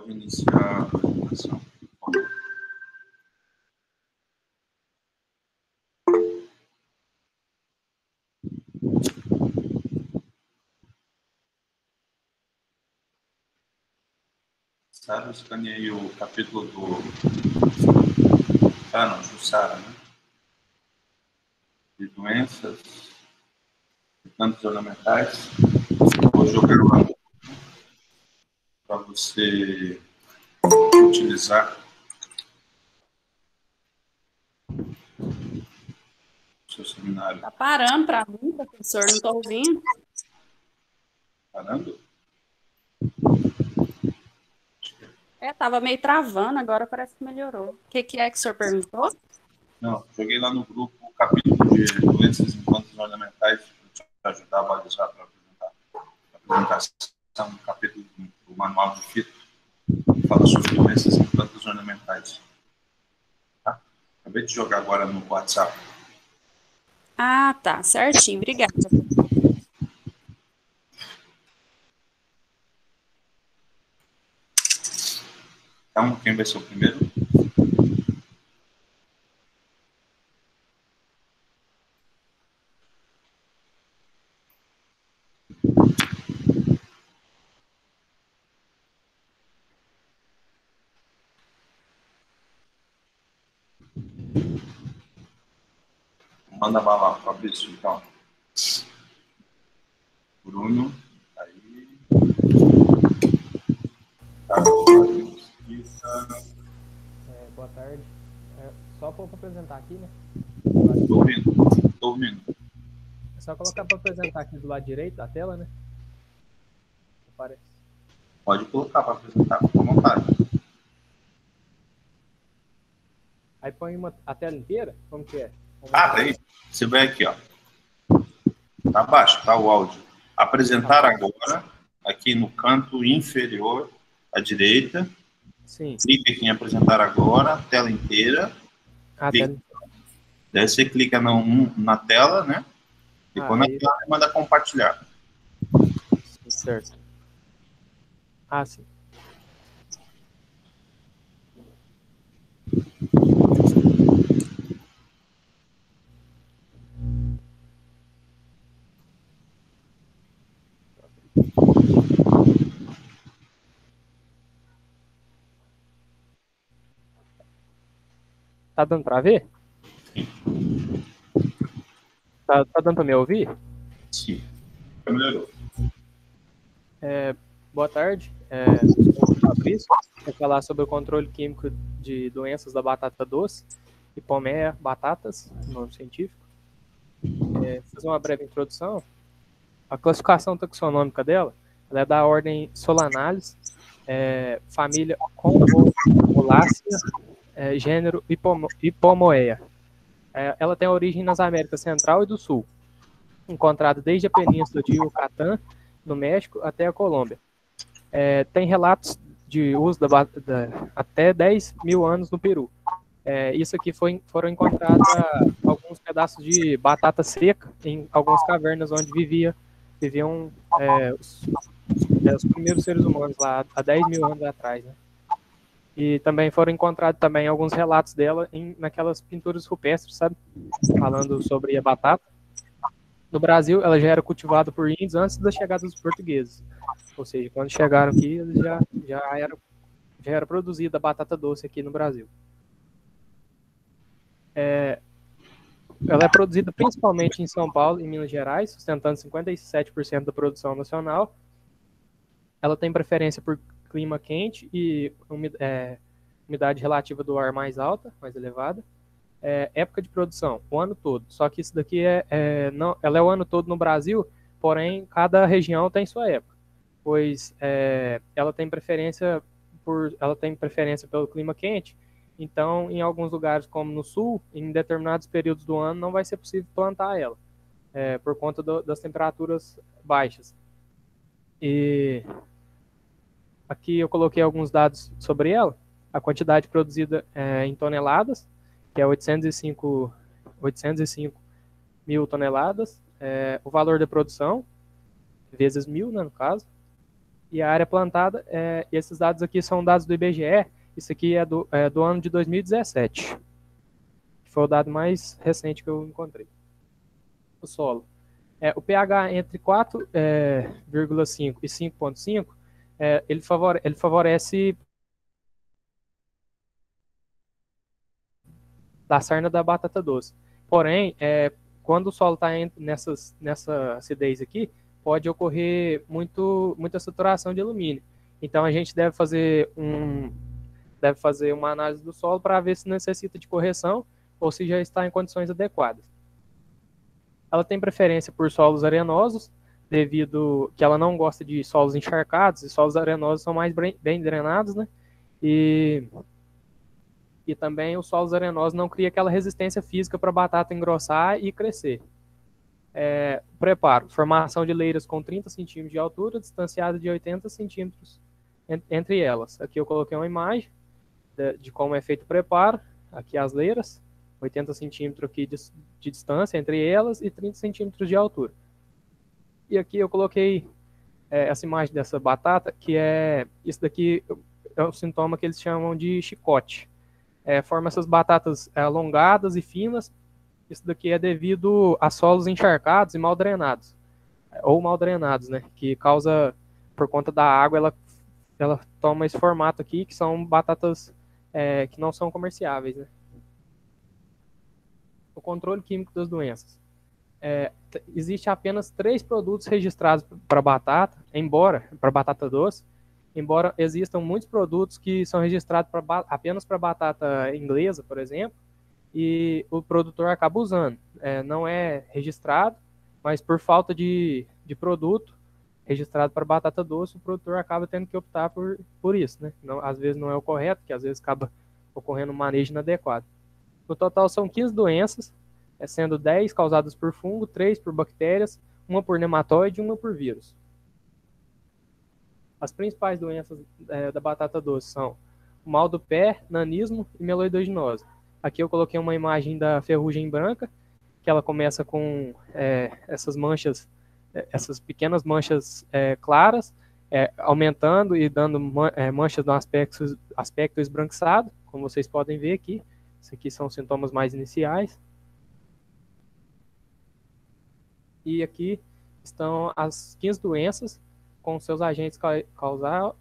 Iniciar a apresentação. Sara, eu escaneei o capítulo do... Jussara, né? De doenças e plantas ornamentais. Vou jogar lá para você utilizar o seu seminário. Tá parando para mim, professor, não estou ouvindo. Parando? Tava meio travando, agora parece que melhorou. O que é que o senhor perguntou? Não, joguei lá no grupo o capítulo de doenças em plantas ornamentais para te ajudar a balizar para apresentar a apresentação do capítulo do manual de fito que fala sobre doenças em plantas ornamentais. Tá? Acabei de jogar agora no WhatsApp. Ah, tá, certinho, obrigada. Então, quem vai ser o primeiro? Manda bala, Fabrício, então. Bruno, aí. Boa tarde. Só para apresentar aqui, né? Tô ouvindo. É só colocar para apresentar aqui do lado direito da tela, né? Aparece. Pode colocar para apresentar, fica à vontade. Aí põe a tela inteira? Como que é? Peraí. Você vai aqui, ó. Tá abaixo, tá o áudio. Apresentar agora, aqui no canto inferior à direita. Sim. Clica aqui em apresentar agora, tela inteira. Daí você clica na tela, né? Clicou na tela e manda compartilhar. Certo. Sim. Tá dando para ver? Tá dando para me ouvir? Sim. Melhorou. Boa tarde. Sou o Fabrício. Vou falar sobre o controle químico de doenças da batata doce, Hipoméa batatas, nome científico. Vou fazer uma breve introdução. A classificação taxonômica dela, ela é da ordem Solanalis, família Convolvulaceae, gênero Hipomoea. Ela tem origem nas Américas Central e do Sul, encontrada desde a península de Yucatán, no México, até a Colômbia. Tem relatos de uso até 10 mil anos no Peru. Isso aqui foram encontrados alguns pedaços de batata seca em algumas cavernas onde viviam os primeiros seres humanos lá há 10 mil anos atrás, né? E também foram encontrados também alguns relatos dela naquelas pinturas rupestres, sabe? Falando sobre a batata. No Brasil, ela já era cultivada por índios antes da chegada dos portugueses. Ou seja, quando chegaram aqui, eles já era produzida a batata doce aqui no Brasil. Ela é produzida principalmente em São Paulo e Minas Gerais, sustentando 57% da produção nacional. Ela tem preferência por clima quente e umidade relativa do ar mais alta, mais elevada. Época de produção, o ano todo. Só que isso daqui ela é o ano todo no Brasil, porém cada região tem sua época, pois ela tem preferência pelo clima quente. Então, em alguns lugares, como no sul, em determinados períodos do ano, não vai ser possível plantar ela, por conta das temperaturas baixas. E aqui eu coloquei alguns dados sobre ela. A quantidade produzida em toneladas, que é 805 mil toneladas. O valor da produção, vezes 1000, né, no caso. E a área plantada, esses dados aqui são dados do IBGE, isso aqui é do ano de 2017, que foi o dado mais recente que eu encontrei. O solo. O pH entre 4,5 e 5,5, ele favorece da sarna da batata doce. Porém, quando o solo está nessa acidez aqui, pode ocorrer muita saturação de alumínio. Então, a gente deve fazer uma análise do solo para ver se necessita de correção ou se já está em condições adequadas. Ela tem preferência por solos arenosos, devido que ela não gosta de solos encharcados, e solos arenosos são mais bem drenados, né? E também os solos arenosos não criam aquela resistência física para a batata engrossar e crescer. Preparo. Formação de leiras com 30 centímetros de altura, distanciada de 80 centímetros entre elas. Aqui eu coloquei uma imagem de como é feito o preparo. Aqui as leiras, 80 centímetros aqui de distância entre elas e 30 centímetros de altura. E aqui eu coloquei essa imagem dessa batata, que isso daqui é um sintoma que eles chamam de chicote. Forma essas batatas alongadas e finas. Isso daqui é devido a solos encharcados e mal drenados, ou mal drenados, né? Que causa, por conta da água, ela toma esse formato aqui, que são batatas que não são comerciáveis, né? O controle químico das doenças. Existe apenas 3 produtos registrados para batata doce, embora existam muitos produtos que são registrados apenas para batata inglesa, por exemplo, e o produtor acaba usando. Não é registrado, mas por falta de produto registrado para batata doce, o produtor acaba tendo que optar por isso, né? Não, às vezes não é o correto, que às vezes acaba ocorrendo um manejo inadequado. No total são 15 doenças, sendo 10 causadas por fungo, 3 por bactérias, 1 por nematóide e 1 por vírus. As principais doenças da batata doce são o mal do pé, nanismo e meloidoginose. Aqui eu coloquei uma imagem da ferrugem branca, que ela começa com essas manchas, essas pequenas manchas claras, aumentando e dando manchas no aspecto esbranquiçado, como vocês podem ver aqui. Isso aqui são os sintomas mais iniciais. E aqui estão as 15 doenças com seus agentes causados.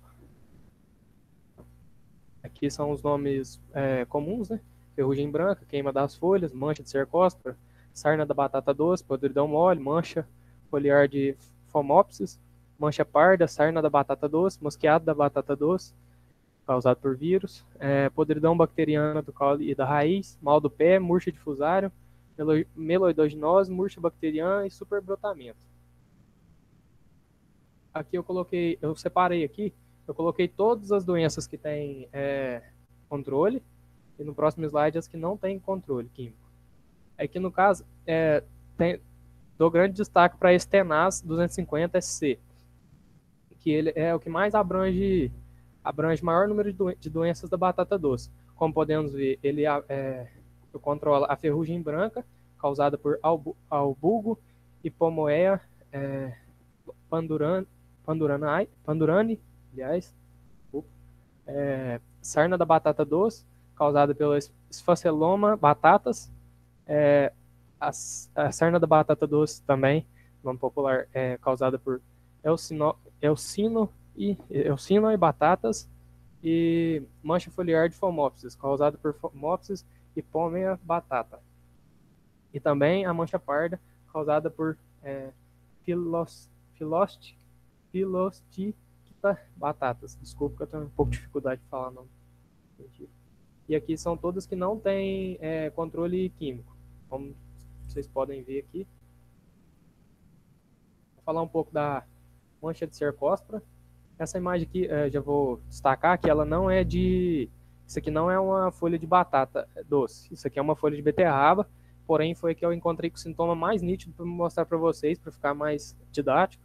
Aqui são os nomes comuns, né? Ferrugem branca, queima das folhas, mancha de cercóspora, sarna da batata doce, podridão mole, mancha foliar de Phomopsis, mancha parda, sarna da batata doce, mosqueado da batata doce, causado por vírus, podridão bacteriana do caule e da raiz, mal do pé, murcha de fusário, meloidoginose, murcha bacteriana e superbrotamento. Aqui eu separei aqui, eu coloquei todas as doenças que têm controle, e no próximo slide as que não têm controle químico. Aqui no caso, dou grande destaque para esse Tenaz 250SC, que ele é o que mais abrange o maior número de doenças da batata doce. Como podemos ver, ele controla a ferrugem branca, causada por albugo, hipomoea, pandurani, aliás, sarna da batata doce, causada pelo esfaceloma batatas, a sarna da batata doce também, nome popular, causada por Eusino e batatas, e mancha foliar de Phomopsis, causada por Phomopsis e Pomea batata. E também a mancha parda, causada por Philosticta batatas. Desculpa que eu tenho um pouco de dificuldade de falar o nome. E aqui são todas que não têm controle químico, como vocês podem ver aqui. Vou falar um pouco da mancha de cercóspora. Essa imagem aqui, já vou destacar que ela não é isso aqui não é uma folha de batata doce. Isso aqui é uma folha de beterraba, porém foi que eu encontrei com o sintoma mais nítido para mostrar para vocês, para ficar mais didático.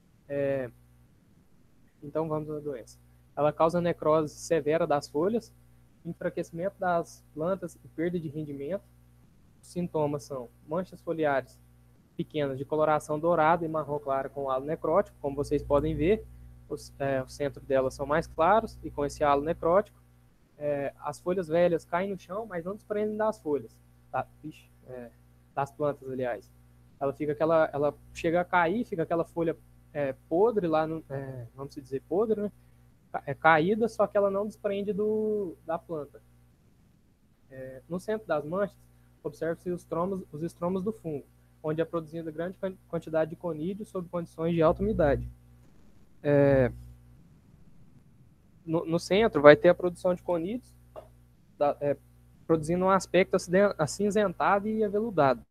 Então vamos à doença. Ela causa necrose severa das folhas, enfraquecimento das plantas e perda de rendimento. Os sintomas são manchas foliares pequenas de coloração dourada e marrom clara com halo necrótico, como vocês podem ver. o centro delas são mais claros e com esse halo necrótico. As folhas velhas caem no chão, mas não desprendem das folhas, das plantas, aliás. Ela chega a cair, fica aquela folha podre lá, vamos dizer podre, né? Caída, só que ela não desprende da planta. No centro das manchas, observe-se os estromos do fungo, onde é produzida grande quantidade de conídeos sob condições de alta umidade. No centro vai ter a produção de conídeos, produzindo um aspecto acinzentado e aveludado.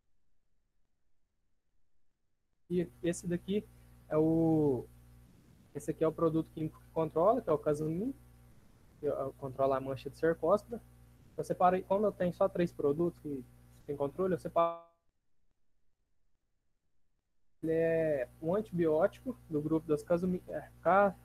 E esse aqui é o produto químico que controla, que é o Casamine, que controla a mancha de cercóspora. Eu separei, como eu tenho só 3 produtos que tem controle, eu separo. Ele é um antibiótico do grupo das casugamicina,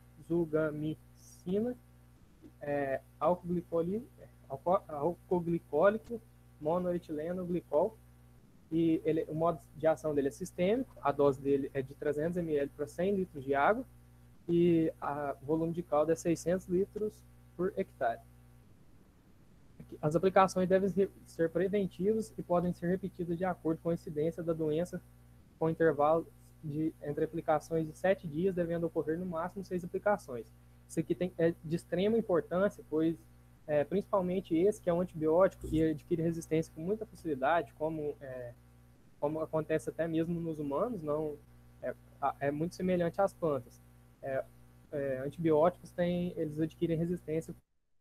alcoglicólico, monoetileno glicol. E o modo de ação dele é sistêmico, a dose dele é de 300 ml para 100 litros de água e o volume de caldo é 600 litros por hectare. As aplicações devem ser preventivas e podem ser repetidas de acordo com a incidência da doença, com intervalo entre aplicações de 7 dias, devendo ocorrer no máximo 6 aplicações. Isso aqui é de extrema importância, pois principalmente esse, que é um antibiótico e adquire resistência com muita facilidade, como acontece até mesmo nos humanos, não é muito semelhante às plantas. Antibióticos eles adquirem resistência.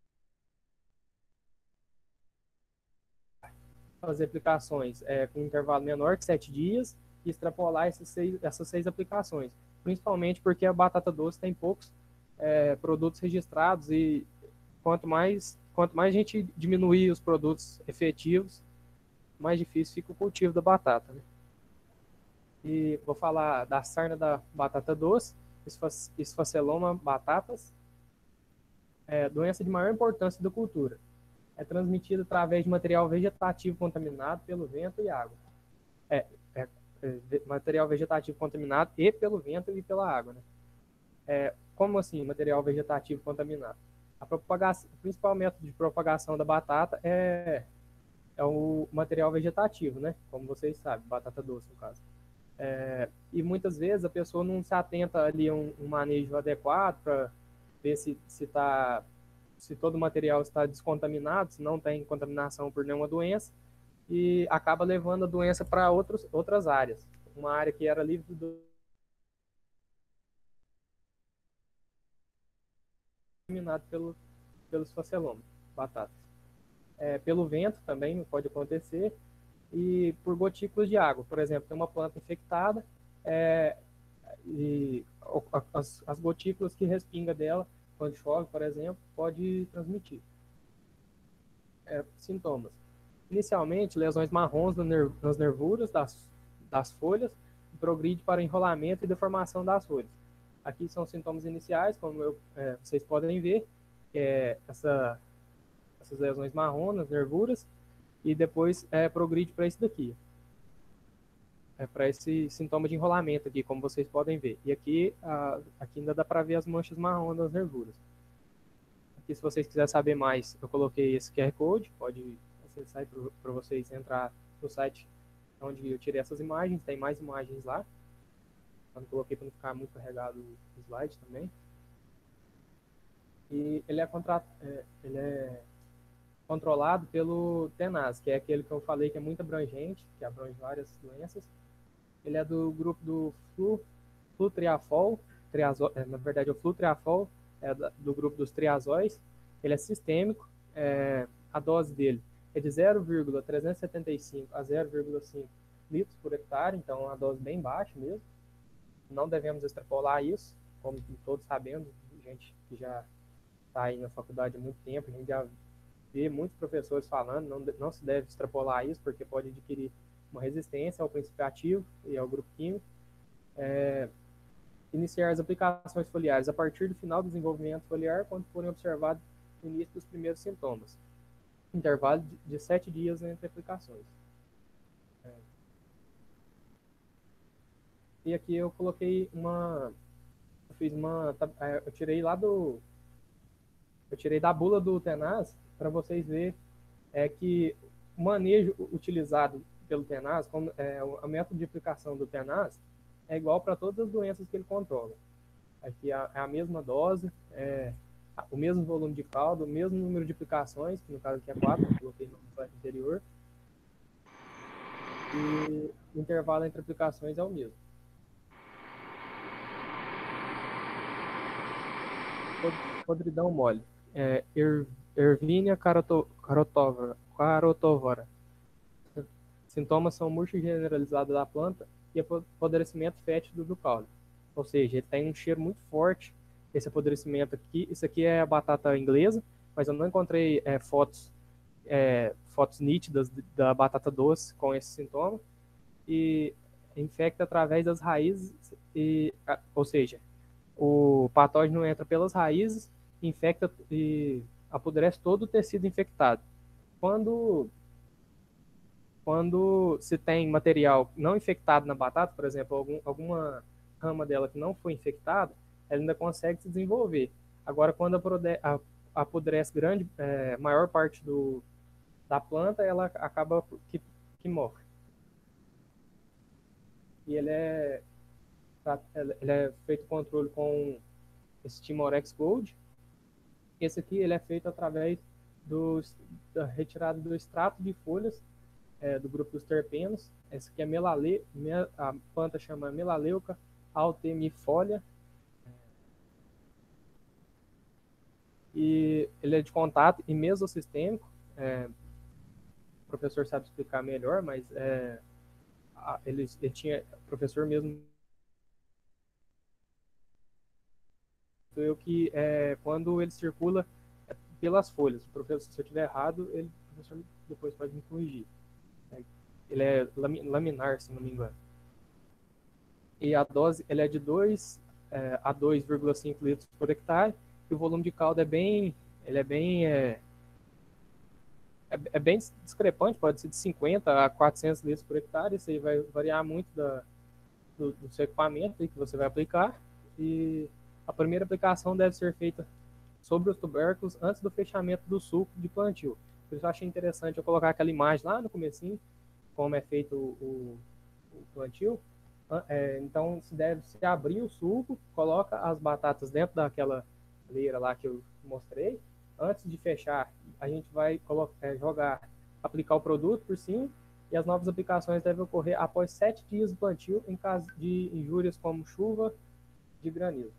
Fazer aplicações com um intervalo menor que 7 dias e extrapolar essas 6 aplicações, principalmente porque a batata doce tem poucos produtos registrados e quanto mais a gente diminuir os produtos efetivos, mais difícil fica o cultivo da batata, né? E vou falar da sarna da batata doce, Esfaceloma batatas, doença de maior importância da cultura. É transmitida através de material vegetativo contaminado pelo vento e água. Material vegetativo contaminado e pelo vento e pela água, né? Como assim, material vegetativo contaminado? O principal método de propagação da batata é o material vegetativo, né? Como vocês sabem, batata doce, no caso. E muitas vezes a pessoa não se atenta ali a um manejo adequado para ver se todo o material está descontaminado, se não tem contaminação por nenhuma doença, e acaba levando a doença para outras áreas. Uma área que era livre contaminado pelos facelomas, batatas. Pelo vento também pode acontecer, e por gotículas de água. Por exemplo, tem uma planta infectada, e as gotículas que respinga dela, quando chove, por exemplo, pode transmitir. Sintomas. Inicialmente, lesões marrons nas nervuras das folhas, progride para enrolamento e deformação das folhas. Aqui são sintomas iniciais, como vocês podem ver, essas lesões marrons nas nervuras, e depois progride para isso daqui. Para esse sintoma de enrolamento aqui, como vocês podem ver. E aqui ainda dá para ver as manchas marrom nas nervuras. Aqui, se vocês quiserem saber mais, eu coloquei esse QR Code, pode acessar para vocês entrar no site onde eu tirei essas imagens, tem mais imagens lá. Eu não coloquei para não ficar muito carregado o slide também. E ele é controlado pelo TENAS, que é aquele que eu falei que é muito abrangente, que abrange várias doenças. Ele é do grupo do flutriafol, na verdade o flutriafol é do grupo dos triazóis. Ele é sistêmico, a dose dele é de 0,375 a 0,5 litros por hectare, então é uma dose bem baixa mesmo. Não devemos extrapolar isso, como todos sabemos, gente que já está aí na faculdade há muito tempo, a gente já vê muitos professores falando, não se deve extrapolar isso, porque pode adquirir uma resistência ao princípio ativo e ao grupo químico. Iniciar as aplicações foliares a partir do final do desenvolvimento foliar, quando forem observados o início dos primeiros sintomas. Intervalo de 7 dias entre aplicações. E aqui eu coloquei fiz eu tirei da bula do Tenaz para vocês verem que o manejo utilizado pelo Tenaz, o método de aplicação do Tenaz é igual para todas as doenças que ele controla. Aqui é a mesma dose, o mesmo volume de caldo, o mesmo número de aplicações, que no caso aqui é 4, eu coloquei no slide anterior, e o intervalo entre aplicações é o mesmo. Podridão mole. Ervínia carotovora. Sintomas são murcho generalizado da planta e apodrecimento fétido do caule. Ou seja, ele tem um cheiro muito forte, esse apodrecimento aqui. Isso aqui é a batata inglesa, mas eu não encontrei fotos nítidas da batata doce com esse sintoma. E infecta através das raízes, ou seja, o patógeno entra pelas raízes, infecta e apodrece todo o tecido infectado. Quando se tem material não infectado na batata, por exemplo, alguma rama dela que não foi infectada, ela ainda consegue se desenvolver. Agora, quando apodrece maior parte da planta, ela acaba que morre. E ele é feito controle com esse Timorex Gold. Esse aqui ele é feito através da retirada do extrato de folhas do grupo dos terpenos. Esse aqui é a planta chama Melaleuca altemifolia. E ele é de contato e mesossistêmico. O professor sabe explicar melhor, mas ele tinha, o professor mesmo que quando ele circula pelas folhas. O professor, se eu estiver errado, o professor depois pode me corrigir. Ele é laminar, se não me engano. E a dose ele é de 2 a 2,5 litros por hectare, e o volume de caldo é bem discrepante, pode ser de 50 a 400 litros por hectare. Isso aí vai variar muito do seu equipamento que você vai aplicar. E a primeira aplicação deve ser feita sobre os tubérculos antes do fechamento do sulco de plantio. Por isso eu achei interessante eu colocar aquela imagem lá no comecinho, como é feito o plantio. Então, se abrir o sulco, coloca as batatas dentro daquela leira lá que eu mostrei. Antes de fechar, a gente vai aplicar o produto por cima, e as novas aplicações devem ocorrer após 7 dias do plantio, em caso de injúrias como chuva de granizo.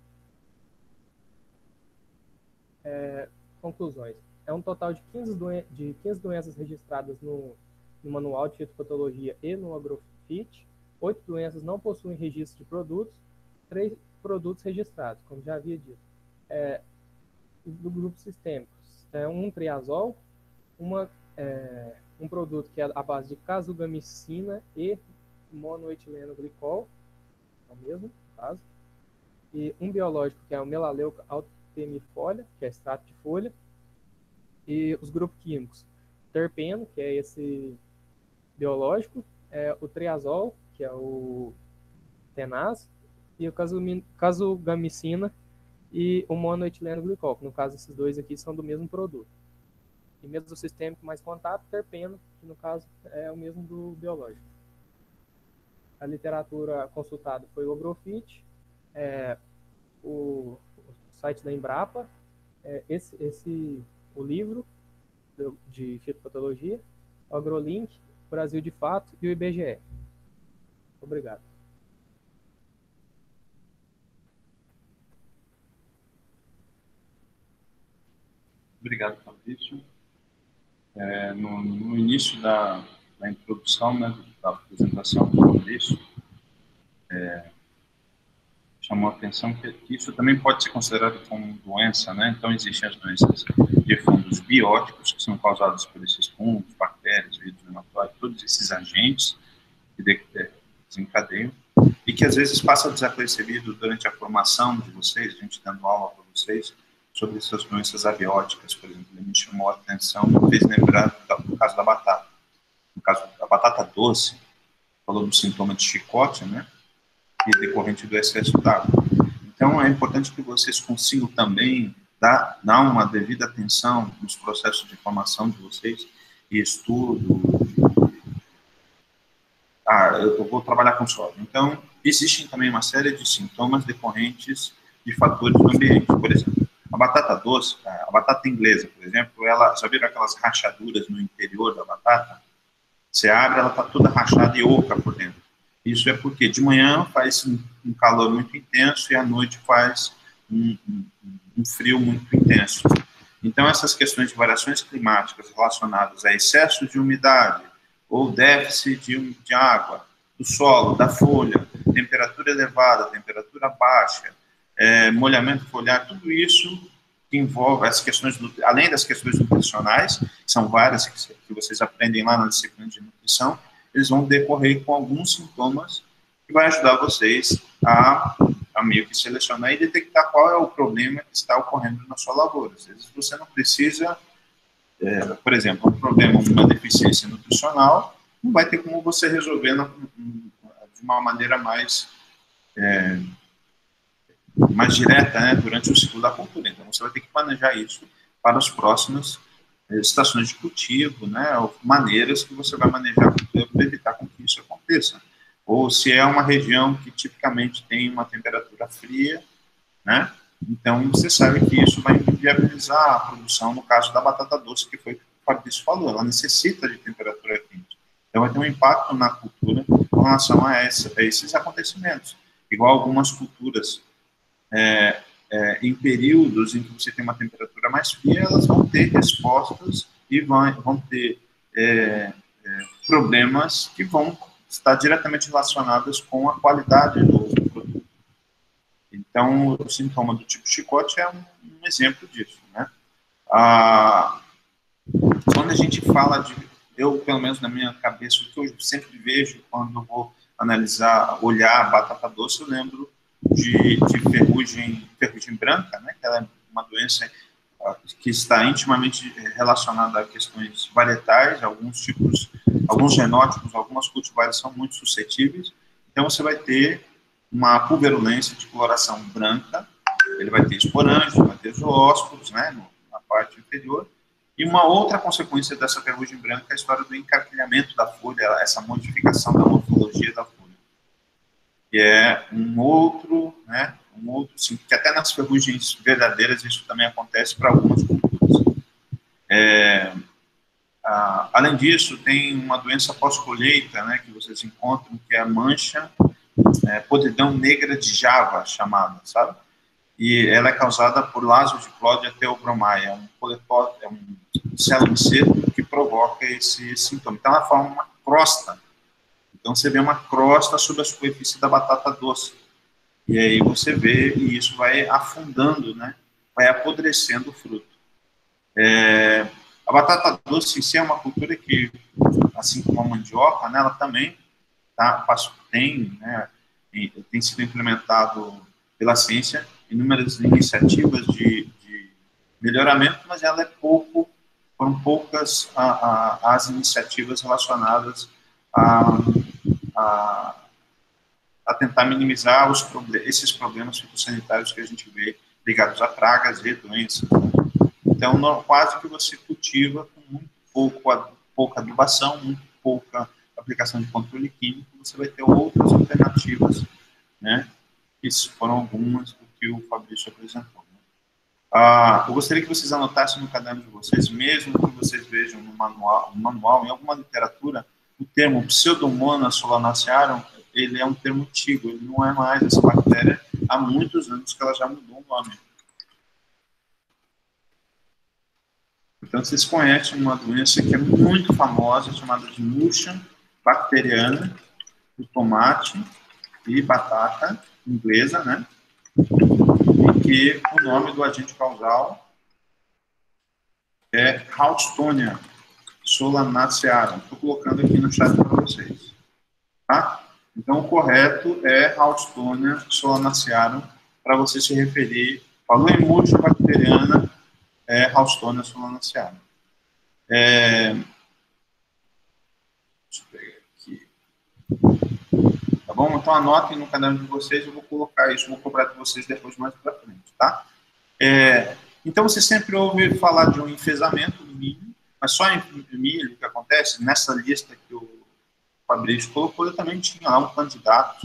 Conclusões. É um total de 15 doenças registradas no Manual de Fitopatologia e no Agrofit. 8 doenças não possuem registro de produtos, 3 produtos registrados, como já havia dito. Do grupo sistêmico, um triazol, um produto que é a base de casugamicina e monoetileno glicol, é o mesmo, no caso, e um biológico que é o Melaleuca altemifolia, que é extrato de folha, e os grupos químicos, terpeno, que é esse biológico, o triazol, que é o tenaz, e o casugamicina e o monoetileno glicol, que no caso esses dois aqui são do mesmo produto. E mesossistêmico mais contato, terpeno, que no caso é o mesmo do biológico. A literatura consultada foi o Agrofit, o site da Embrapa, o livro de fitopatologia, o AgroLink, o Brasil de Fato e o IBGE. Obrigado. Obrigado, Fabrício. No início da introdução, né, da apresentação do Fabrício, chamou a atenção que isso também pode ser considerado como doença, né? Então, existem as doenças de fundos bióticos, que são causadas por esses fungos, bactérias, vírus, nematóides, todos esses agentes que desencadeiam, e que às vezes passa desapercebido durante a formação de vocês, a gente dando aula para vocês, sobre essas doenças abióticas, por exemplo. Ele me chamou a atenção, me fez lembrar do caso da batata. No caso da batata doce, falou do sintoma de chicote, né? E decorrente do excesso d'água. Então, é importante que vocês consigam também dar uma devida atenção nos processos de formação de vocês e estudo. Eu vou trabalhar com solo. Então, existem também uma série de sintomas decorrentes de fatores do ambiente. Por exemplo, a batata doce, a batata inglesa, por exemplo, ela, já viram aquelas rachaduras no interior da batata? Você abre, ela está toda rachada e oca por dentro. Isso é porque de manhã faz um calor muito intenso e à noite faz um frio muito intenso. Então, essas questões de variações climáticas relacionadas a excesso de umidade ou déficit de água, do solo, da folha, temperatura elevada, temperatura baixa, molhamento foliar, tudo isso que envolve as questões, além das questões nutricionais, que são várias que vocês aprendem lá na disciplina de nutrição, eles vão decorrer com alguns sintomas que vai ajudar vocês a meio que selecionar e detectar qual é o problema que está ocorrendo na sua lavoura. Às vezes você não precisa, por exemplo, um problema, uma deficiência nutricional, não vai ter como você resolver de uma maneira mais direta, né, durante o ciclo da cultura. Então, você vai ter que planejar isso para as próximas estações de cultivo, né, ou maneiras que você vai manejar para evitar com que isso aconteça. Ou se é uma região que tipicamente tem uma temperatura fria, né, então você sabe que isso vai inviabilizar a produção, no caso da batata doce, que foi o que o Fabrício falou, ela necessita de temperatura quente. Então vai ter um impacto na cultura com relação a esses acontecimentos. Igual algumas culturas, em períodos em que você tem uma temperatura mais fria, elas vão ter respostas e vão ter problemas que vão estar diretamente relacionados com a qualidade do produto. Então, o sintoma do tipo chicote é um exemplo disso, né? Quando a gente fala eu, pelo menos na minha cabeça, o que eu sempre vejo quando eu vou olhar a batata doce, eu lembro de ferrugem branca, né? Que ela é uma doença que está intimamente relacionada a questões varietais, alguns genótipos, algumas cultivares são muito suscetíveis. Então, você vai ter uma pulverulência de coloração branca, ele vai ter esporângios, vai ter zoósporos, né, na parte inferior, e uma outra consequência dessa ferrugem branca é a história do encarquilhamento da folha, essa modificação da morfologia da folha, que é um outro, sim, que até nas ferrugens verdadeiras isso também acontece para algumas culturas. Além disso, tem uma doença pós-colheita, né, que vocês encontram, que é a mancha, podridão negra de Java, chamada, sabe? E ela é causada por Lasodiplodia theobromai, é um celumiceto que provoca esse sintoma. Então, ela forma uma crosta. Então, você vê uma crosta sobre a superfície da batata doce. E aí você vê, e isso vai afundando, né? Vai apodrecendo o fruto. A batata doce em si é uma cultura que, assim como a mandioca, né, ela também tem sido implementado pela ciência inúmeras iniciativas de melhoramento, mas ela foram poucas as iniciativas relacionadas a tentar minimizar esses problemas fitossanitários que a gente vê ligados a pragas e doenças. Então, quase que você cultiva com muito pouca adubação, muito pouca aplicação de controle químico, você vai ter outras alternativas, né? Isso foram algumas do que o Fabrício apresentou. Né? Eu gostaria que vocês anotassem no caderno de vocês, mesmo que vocês vejam no manual, em alguma literatura, o termo Pseudomonas solanacearum, ele é um termo antigo, ele não é mais essa bactéria, há muitos anos que ela já mudou o nome. Então, vocês conhecem uma doença que é muito famosa, chamada de murcha bacteriana do tomate e batata inglesa, né? E que o nome do agente causal é Houstonia solanacearum. Estou colocando aqui no chat para vocês. Tá? Então, o correto é Houstonia solanacearum, para você se referir. Falou em murcha bacteriana, é Houstonia solanacearum. Deixa eu pegar aqui. Tá bom? Então anotem no caderno de vocês, eu vou colocar isso, vou cobrar de vocês depois mais para frente, tá? Então você sempre ouve falar de um enfesamento do milho, mas só em milho, o que acontece, nessa lista que o Fabrício colocou, eu também tinha lá um candidato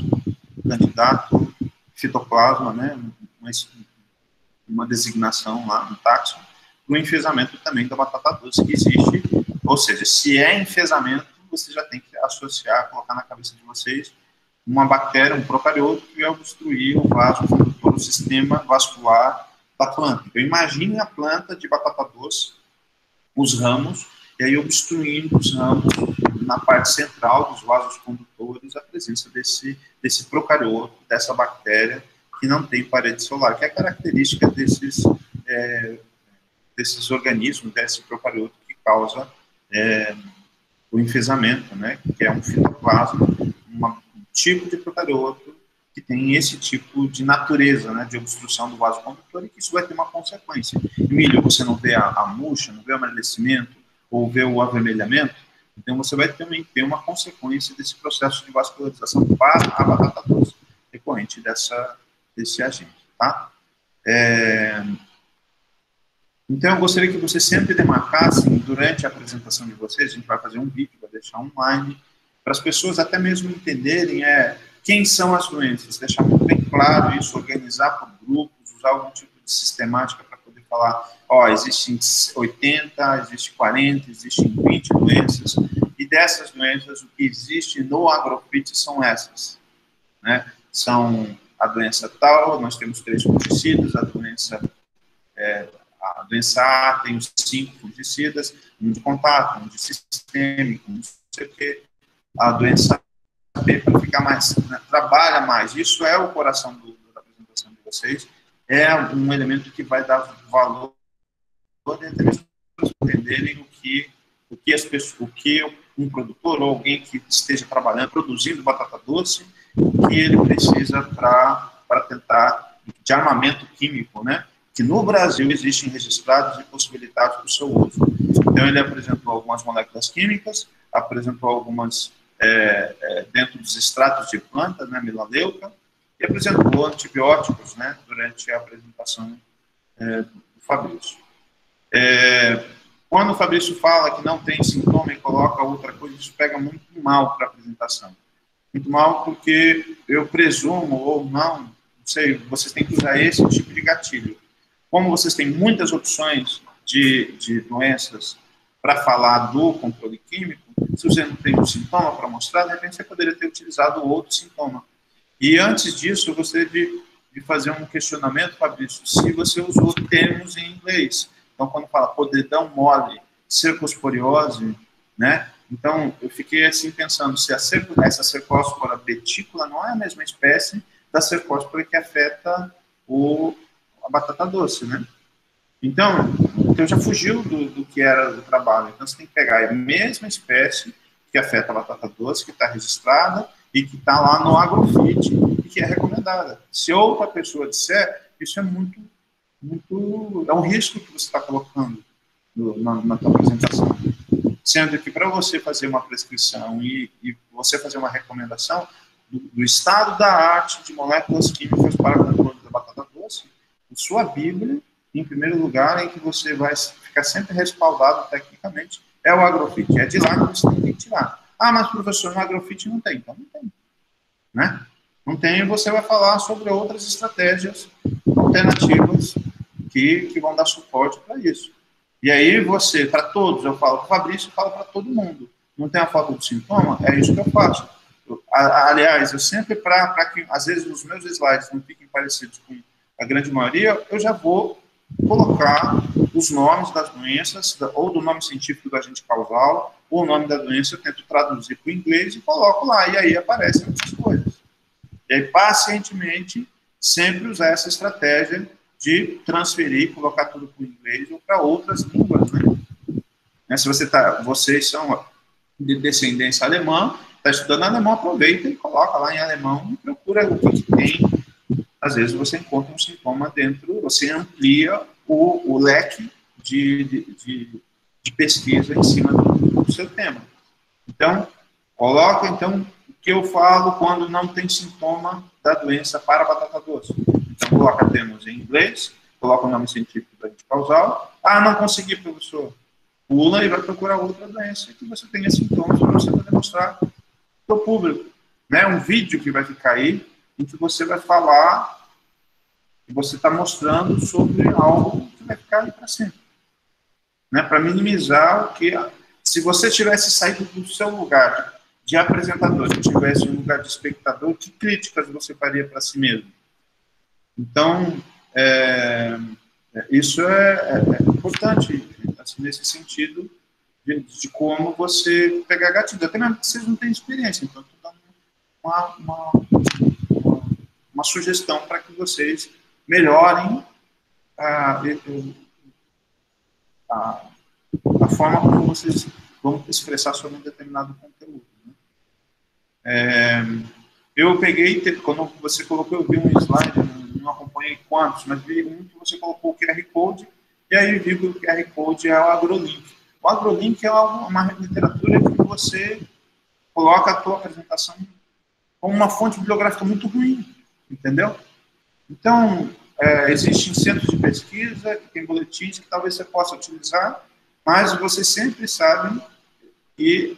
fitoplasma, né, uma designação lá no táxon, do enfesamento também da batata doce que existe, ou seja, se é enfesamento, você já tem que associar, colocar na cabeça de vocês, uma bactéria, um procarioto, que vai obstruir o vaso condutor, o sistema vascular da planta. Então, imagine a planta de batata doce, os ramos, e aí obstruindo os ramos na parte central dos vasos condutores, a presença desse procarioto, dessa bactéria, que não tem parede celular, que é a característica desses organismos, desse procarioto que causa o enfesamento, né, que é um fitoplasma, um tipo de procarioto que tem esse tipo de natureza, né, de obstrução do vaso condutor, e que isso vai ter uma consequência. Em milho, você não vê a murcha, não vê o amarelecimento, ou vê o avermelhamento, então você vai também ter uma consequência desse processo de vascularização para a batata doce, decorrente desse agente, tá? Então, eu gostaria que vocês sempre demarcassem, durante a apresentação de vocês, a gente vai fazer um vídeo, vai deixar online, para as pessoas até mesmo entenderem quem são as doenças, deixar muito bem claro isso, organizar por grupos, usar algum tipo de sistemática para poder falar, existem 80, existem 40, existem 20 doenças, e dessas doenças, o que existe no agrofit são essas, né? São a doença tal, nós temos 3 fungicidas, a doença A tem os 5 fungicidas, um de contato, um de sistêmico, um não sei o quê. A doença B, para ficar mais, né, trabalha mais. Isso é o coração da apresentação de vocês. É um elemento que vai dar valor até mesmo para entenderem o que um produtor ou alguém que esteja trabalhando, produzindo batata doce, o que ele precisa para tentar, de armamento químico, né? Que no Brasil existem registrados e possibilitados para o seu uso. Então, ele apresentou algumas moléculas químicas, apresentou algumas dentro dos extratos de planta, né, melaleuca, e apresentou antibióticos, né, durante a apresentação do Fabrício. Quando o Fabrício fala que não tem sintoma e coloca outra coisa, isso pega muito mal para a apresentação. Muito mal porque eu presumo, ou não sei, vocês têm que usar esse tipo de gatilho. Como vocês têm muitas opções de doenças para falar do controle químico, se você não tem um sintoma para mostrar, de repente você poderia ter utilizado outro sintoma. E antes disso, eu gostaria de fazer um questionamento, Fabrício, se você usou termos em inglês. Então, quando fala podridão mole, cercosporiose, né? Então, eu fiquei assim pensando, se essa cercospora betícula não é a mesma espécie da cercospora que afeta a batata doce, né? Então já fugiu do que era o trabalho. Então, você tem que pegar a mesma espécie que afeta a batata doce, que está registrada e que está lá no agrofit e que é recomendada. Se outra pessoa disser, isso é muito é um risco que você está colocando na sua apresentação. Sendo que para você fazer uma prescrição e você fazer uma recomendação do estado da arte de moléculas químicas para o controle da batata doce, sua Bíblia, em primeiro lugar, em que você vai ficar sempre respaldado tecnicamente, é o agrofit. É de lá que você tem que tirar. Mas professor, no agrofit não tem. Então não tem. Né? Não tem, e você vai falar sobre outras estratégias alternativas que vão dar suporte para isso. E aí você, para todos, eu falo para o Fabrício, eu falo para todo mundo. Não tem a falta de sintoma? É isso que eu faço. Aliás, eu sempre, para que, às vezes, os meus slides não fiquem parecidos com a grande maioria, eu já vou colocar os nomes das doenças, ou do nome científico do agente causal, ou o nome da doença, eu tento traduzir para o inglês e coloco lá, e aí aparecem outras coisas. E aí, pacientemente, sempre usar essa estratégia de transferir, colocar tudo para o inglês ou para outras línguas, né? Se vocês são de descendência alemã, está estudando alemão, aproveita e coloca lá em alemão e procura o que tem. Às vezes você encontra um sintoma dentro, você amplia o leque de pesquisa em cima do seu tema. Então, Coloca, então, o que eu falo quando não tem sintoma da doença para a batata doce. Então, coloca termos em inglês, coloca o nome científico da agente causal. Ah, não consegui, professor. Pula e vai procurar outra doença que você tenha sintomas para você poder mostrar para o público. Né? Um vídeo que vai ficar aí, em que você vai falar, que você está mostrando sobre algo que vai ficar aí para sempre. Né? Para minimizar o que... Se você tivesse saído do seu lugar de apresentador e tivesse um lugar de espectador, que críticas você faria para si mesmo? Então, isso é importante, assim, nesse sentido de como você pegar gatilho. Até mesmo que vocês não têm experiência, então estou dando uma sugestão para que vocês melhorem a forma como vocês vão expressar sobre um determinado conteúdo. Né? Eu peguei, quando você colocou, eu vi um slide, não acompanhei quantos, mas vi um que você colocou o QR Code, e aí vi que o QR Code é o AgroLink. O AgroLink é uma literatura que você coloca a tua apresentação como uma fonte bibliográfica muito ruim, entendeu? Então, existem centros de pesquisa, que tem boletins que talvez você possa utilizar, mas vocês sempre sabem que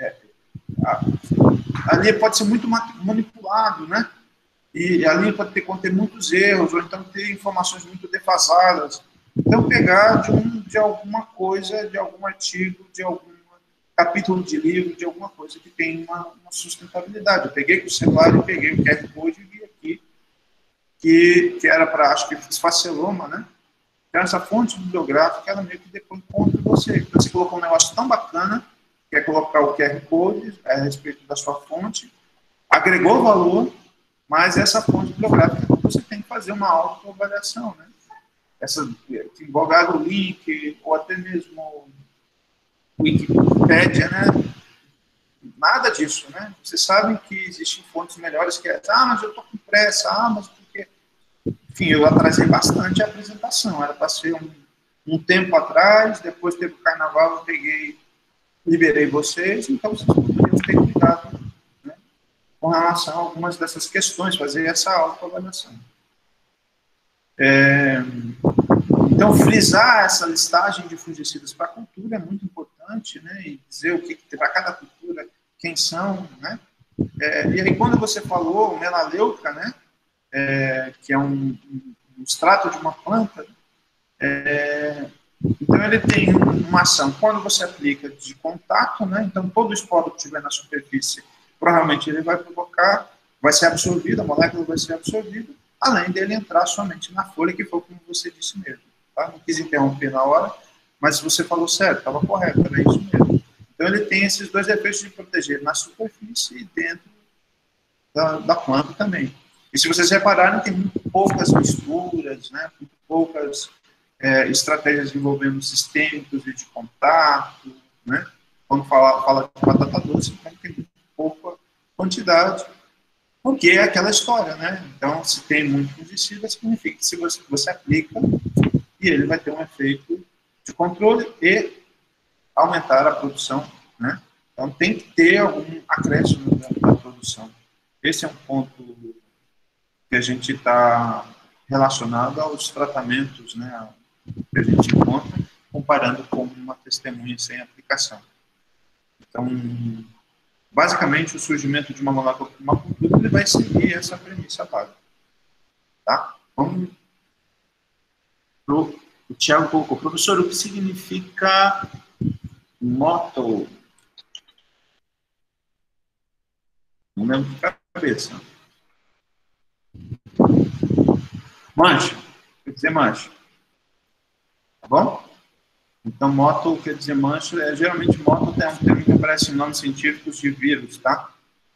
ali pode ser muito manipulado, né? E ali pode ter muitos erros, ou então ter informações muito defasadas. Então, pegar de alguma coisa, de algum artigo, de algum capítulo de livro, de alguma coisa que tem uma sustentabilidade. Eu peguei com o celular e peguei o QR Code e vi aqui que era para, acho que esfaceloma, né? Então, essa fonte bibliográfica, ela meio que depois contra você. Então, você colocou um negócio tão bacana, que é colocar o QR Code a respeito da sua fonte, agregou valor, mas essa fonte bibliográfica você tem que fazer uma autoavaliação, né? Essa que envolve AgroLink, ou até mesmo Wikipédia, né? Nada disso, né? Vocês sabem que existem fontes melhores que essa. Ah, mas eu estou com pressa. Ah, mas porque... Enfim, eu atrasei bastante a apresentação. Era para ser um tempo atrás, depois teve o carnaval, eu peguei, liberei vocês, então vocês poderiam ter cuidado, né, com relação a algumas dessas questões, fazer essa autoavaliação. Então, frisar essa listagem de fungicidas para a cultura é muito importante, né, e dizer o que para cada cultura, quem são, né. E aí, quando você falou melaleuca, né, que é um extrato de uma planta, então ele tem uma ação, quando você aplica de contato, né, então todo esporo que estiver na superfície, provavelmente ele vai provocar, vai ser absorvido, a molécula vai ser absorvida, além dele entrar somente na folha, que foi como você disse mesmo. Tá? Não quis interromper na hora, mas você falou certo, estava correto, era isso mesmo. Então ele tem esses dois efeitos de proteger na superfície e dentro da planta também. E se vocês repararem, tem muito poucas misturas, né, muito poucas estratégias envolvendo sistêmicos e de contato, né? Quando fala de batata doce, então tem muito pouca quantidade, porque é aquela história, né? Então, se tem muito fungicida, significa que se você aplica, e ele vai ter um efeito de controle e aumentar a produção, né? Então, tem que ter algum acréscimo da produção. Esse é um ponto que a gente está relacionado aos tratamentos, né, que a gente encontra, comparando com uma testemunha sem aplicação. Então, basicamente, o surgimento de uma molécula de uma cultura, ele vai seguir essa premissa básica. Tá? Vamos o Thiago colocou, professor, o que significa motto? Não lembro de cabeça. Mancha, quer dizer mancha. Tá bom? Então, motto quer dizer mancha, geralmente motto é um termo que aparece em nomes científicos de vírus, tá?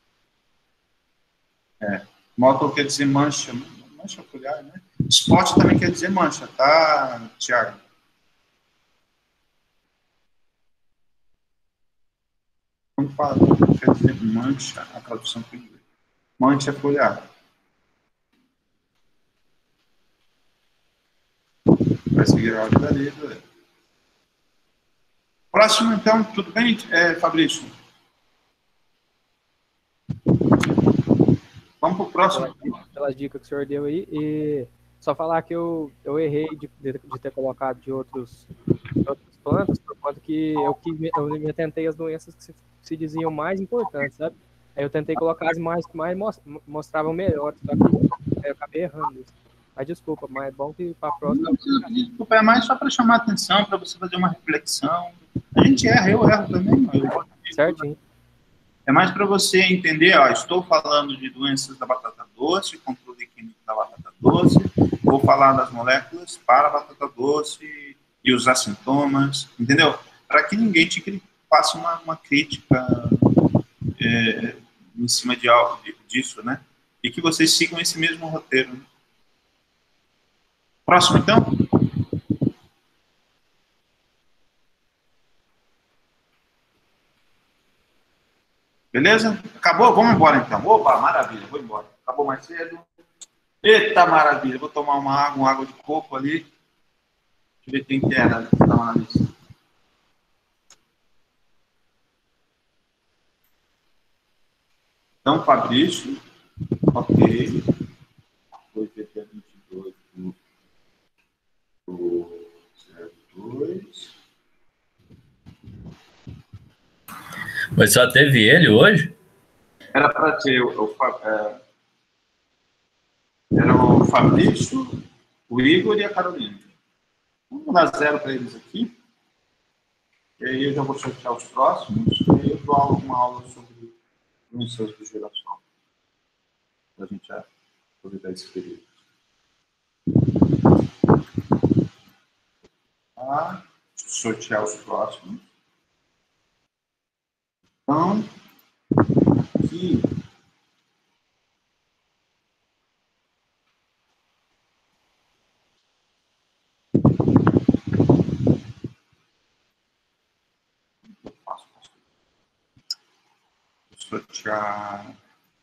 Motto quer dizer mancha, mancha foliar, né? Spot também quer dizer mancha, tá, Thiago? Quando fala, quer dizer mancha, a tradução que eu digo. Mancha foliar. Vai seguir a ordem da letra. Próximo, então, tudo bem, Fabrício? próximo. Pelas dicas que o senhor deu aí. E só falar que eu errei de ter colocado de outras plantas, por conta que eu me atentei às doenças que se diziam mais importantes, sabe? Aí eu tentei colocar as mais que mais mostravam melhor, só que eu acabei errando isso. Mas desculpa, mas é bom que para a próxima... Não precisa pedir desculpa, é mais só para chamar a atenção, para você fazer uma reflexão. A gente erra, eu erro também. Certinho. É mais para você entender, ó, estou falando de doenças da batata doce, controle químico da batata doce, vou falar das moléculas para a batata doce e os assintomas, entendeu? Para que ninguém te faça uma crítica em cima de algo disso, né? E que vocês sigam esse mesmo roteiro, né? Próximo, então? Beleza? Acabou? Vamos embora, então. Opa, maravilha, vou embora. Acabou mais cedo. Eita, maravilha. Vou tomar uma água de coco ali. Deixa eu ver quem que era. Dá uma lista. Então, Fabrício. Ok. Foi dia 22 do 02. Mas só teve ele hoje? Era para ter era o Fabrício, o Igor e a Carolina. Vamos dar 0 para eles aqui. E aí eu já vou sortear os próximos. E aí eu dou uma aula sobre doenças do girassol. Para a gente aproveitar esse período. Tá? Sortear os próximos. Então, aqui. Sortear.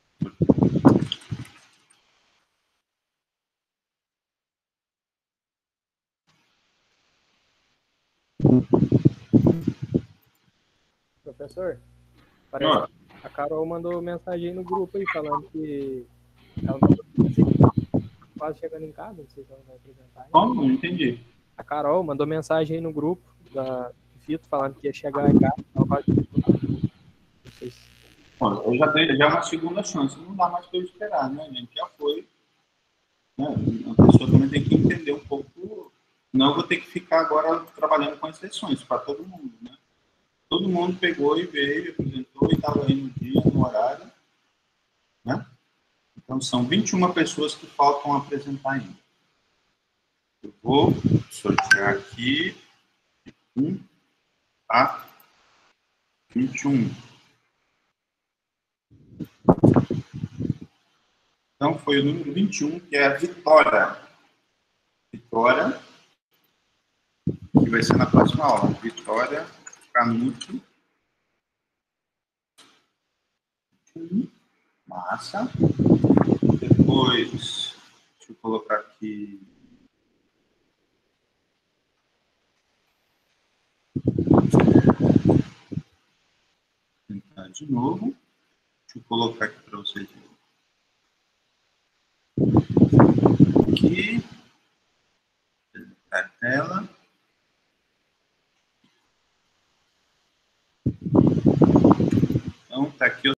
Professor, parece que a Carol mandou mensagem aí no grupo aí, falando que ela não quase chegando em casa, não sei se ela vai apresentar. Como? Não entendi. A Carol mandou mensagem aí no grupo da Fito, falando que ia chegar em casa. Ela quase... Não sei se... Bom, eu já dei uma segunda chance. Não dá mais para eu esperar, né, gente? Já foi. Né? A pessoa também tem que entender um pouco. Não, eu vou ter que ficar agora trabalhando com exceções para todo mundo, né? Todo mundo pegou e veio, apresentou e estava aí no dia, no horário, né? Então, são 21 pessoas que faltam apresentar ainda. Eu vou sortear aqui 1 a 21. Então, foi o número 21, que é a Vitória. Vitória, que vai ser na próxima aula. Vitória Canuto. Massa. Depois, deixa eu colocar aqui. Tentar de novo. Deixa eu colocar aqui para vocês verem.